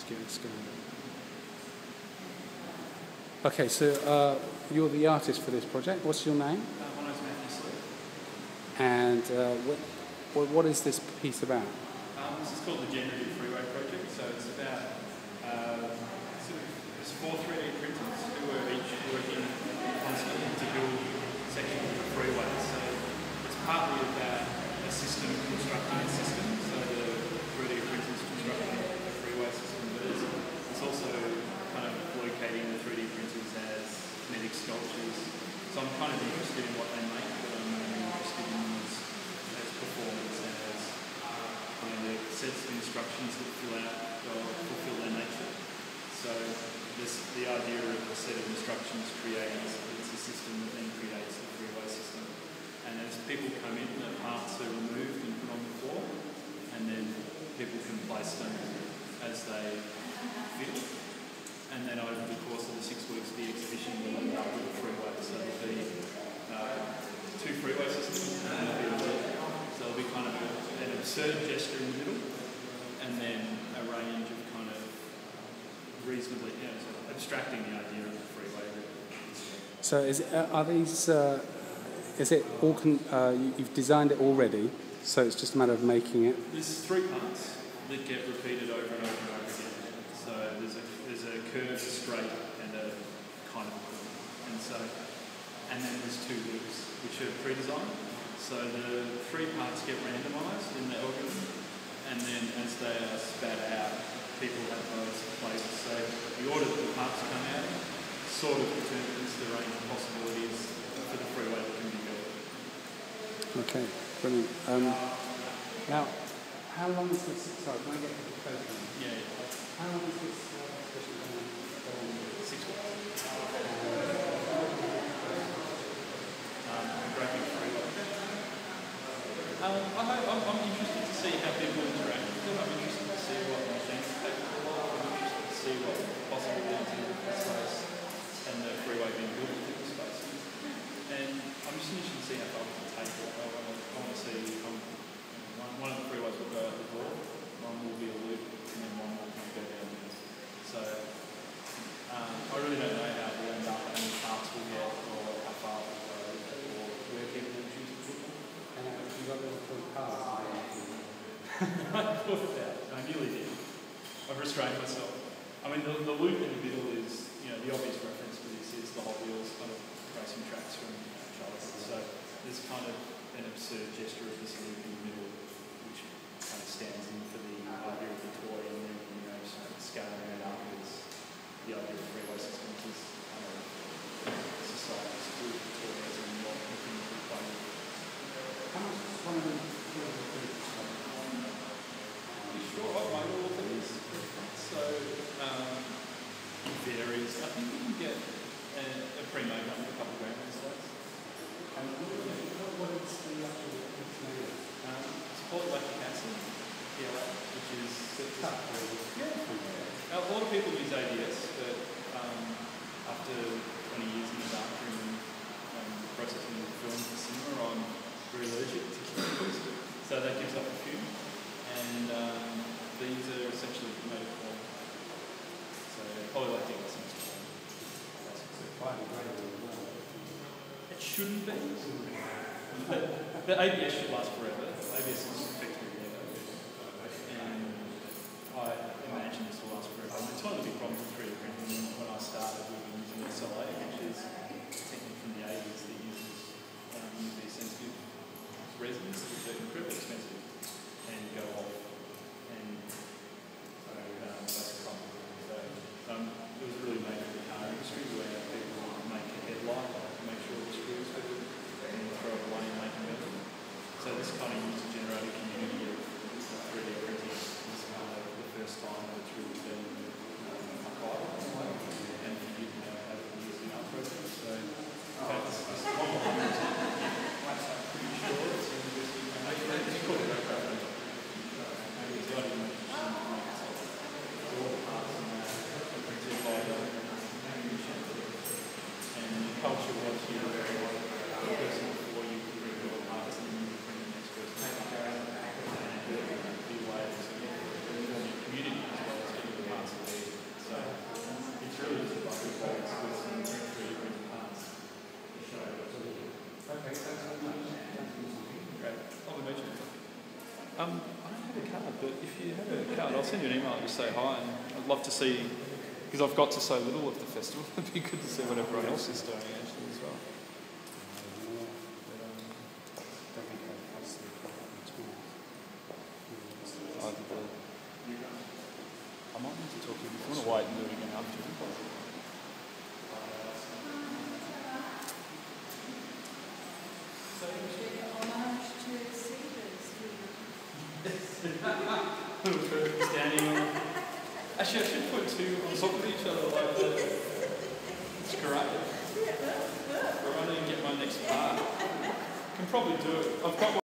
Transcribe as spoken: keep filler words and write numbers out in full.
get this going. Okay, so uh, you're the artist for this project. What's your name? Uh, my name's Matthew Sleep. And uh, what, what, what is this piece about? Um, this is called the Generative Freeway Project. So it's about uh, sort of, there's four three D printers who are each working constantly to build sections of the freeway. So it's partly about a system constructing a system. So the three D printers constructing a freeway system, but it's, it's also kind of locating the three D printers as kinetic sculptures. So I'm kind of interested in what they make, but I'm mainly interested in as, as performance and as you know, the sets of instructions that fill out or fulfill their nature. So this, the idea of a set of instructions creates it's a system that then creates the freeway system. And as people come in, the parts are removed and put on the floor, and then people can place them as they fit. And then over the course of the six weeks of the exhibition, we'll end up with a freeway. So there'll be uh, two freeway systems, and there'll be a loop. So there'll be kind of a, an absurd gesture in the middle, and then a range of kind of reasonably, you know, sort of abstracting the idea of the freeway. So is it, uh, are these, uh, is it all, con uh, you, you've designed it already, so it's just a matter of making it? There's three parts that get repeated over and over and over again. So there's a, there's a curve, straight, and a kind of curve. And so, and then there's two loops, which are pre-designed. So the three parts get randomised in the algorithm, and then as they are spat out, people have those places. So the order that the parts come out in sort of determines the range of possibilities for the freeway that can be built. Okay, brilliant. Um, now, how long is this? Sorry, can I get the photo? Yeah, yeah. How long is this uh, exhibition going on? Six weeks. Um, graphic freeway. Um, I hope, I'm, I'm interested to see how people interact with it. I'm interested to see what machines are capable of. I'm interested to see what possibilities in the space and the freeway being built within the space. And I'm just interested to see how far we can take it. I want to, I want to see um, one, one of the freeways will go out the door, one will be a loop, and then one will kind of go down there. So um, I really don't know how it will end up, how many parts we'll get, or how far we'll go, or where people will choose to put them. And uh, you got little full cars. I thought of that. I nearly did. I've restrained myself. I mean, the, the loop in the middle is, you know, the obvious reference for this is the Hot Wheels kind of racing tracks from Charlotte. So there's kind of an absurd gesture of this loop in the middle, which kind of stands in for the idea of the toy, and then, you know, scaling it up is the idea of the freeway system, which is kind of society's tool for toys and what the things we play with. How much does one of them feel the food? You sure? I've made all of these. So um, it varies. I think you can get a, a pre-made one for a couple of grand these days. And what, what is the actual piece made of? Um, it's called lactic acid, P L A, which is tough, really. Yeah. Now, a lot of people use A B S, but um, after twenty years in the darkroom and um, processing film for cinema, I'm very allergic to chemicals, so that gives up the fume. And um, these are essentially made of corn. So polylactic acid is corn. It shouldn't be. But, but A B S should last forever. A B S is effectively Lego. And I imagine this will last forever. And it's one of the big problems with three D printing. When I started, we were using S L A, which is a technique from the eighties that uses um, U V sensitive resins, which are incredibly expensive and go off. And so um, that's a problem. So um, it was really made for the car industry where people make a headlight to make sure the screws fit and throw it away and make them better. So this kind of used to generate a community but if you have a card, I'll send you an email and just say hi. And I'd love to see, because I've got to so little of the festival, it'd be good to see what everyone else is doing actually as well. I might need to talk to you. If you want to wait and do it again after. Standing on. Actually, I should put two on top of each other like that. It's great. Right, and get my next part. Can probably do it. I've got one.